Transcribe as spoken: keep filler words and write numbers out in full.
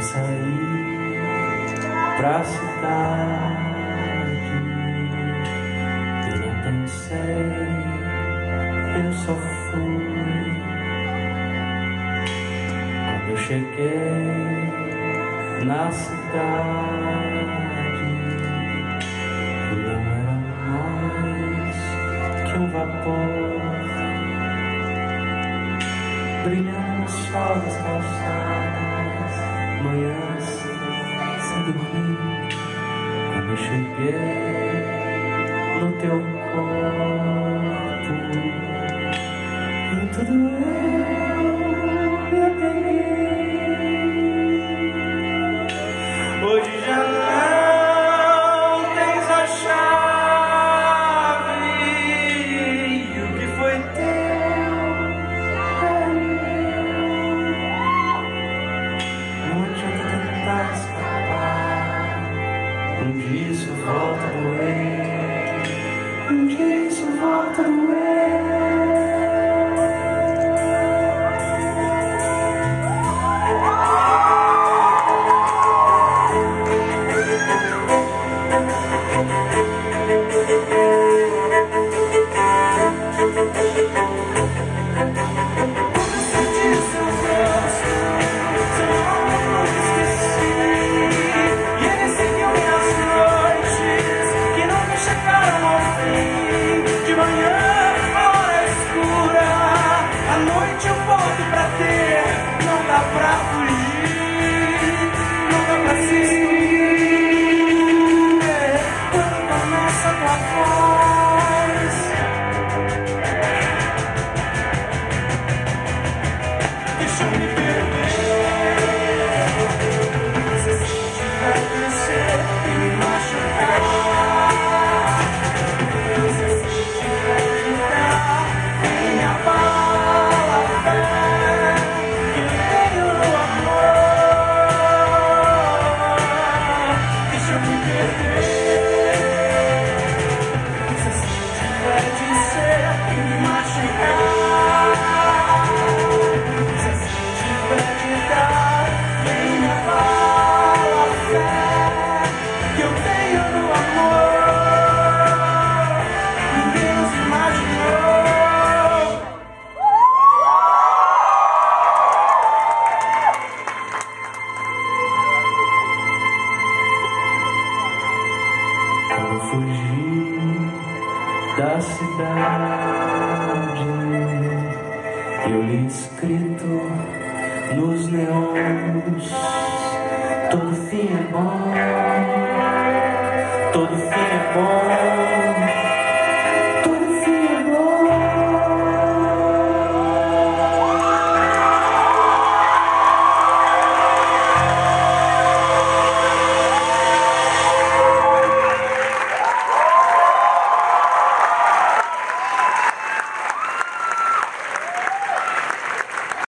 sair pra cidade. Eu não pensei, eu só fui. Quando eu cheguei na cidade, não era mais que um vapor brilhando no sol das calçadas, manhãs sem dormir. Quando eu cheguei no teu corpo, e tudo eu me apeguei. Hoje já não tens a chave, e o que foi teu é meu. Não adianta tentar escapar, um dia isso volta a doer, um dia isso volta a doer. Eu fugi da cidade, eu li escrito nos neons: todo fim é bom, todo fim é bom.